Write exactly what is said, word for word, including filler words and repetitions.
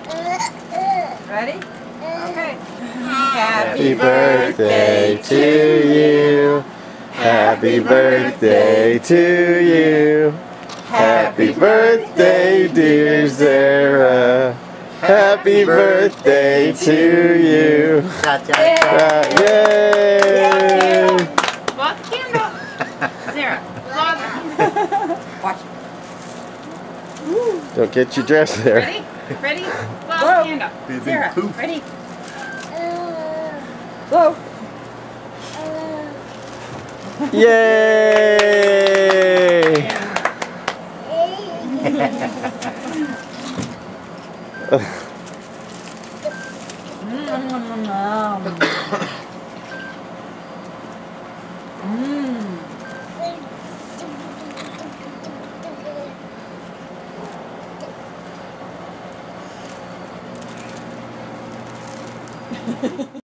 Ready? Okay. Happy birthday to you. Happy birthday to you. Happy birthday, dear Zarah. Happy birthday to you. Cha cha cha. Yay! Blow out the candle. Zarah, blow out the Watch. Don't get your dress there. Ready? Ready? Blow out the candle. Big Zarah, poof. ready? Blow. Yay! mm.